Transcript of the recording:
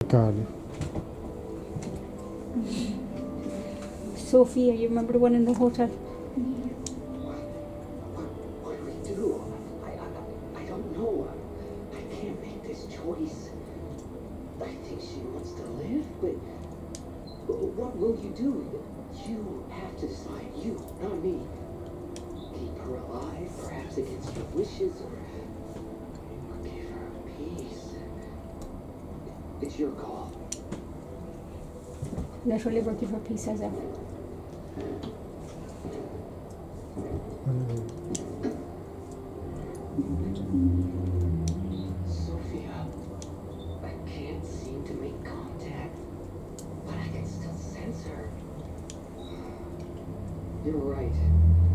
God. Sophia, you remember the one in the hotel? What do we do? I don't know. I can't make this choice. I think she wants to live, but what will you do? You have to decide. You, not me. Keep her alive, perhaps against your wishes, or give her peace. It's your call. Let her live or give her peace, as ever. Sophia, I can't seem to make contact, but I can still sense her. You're right.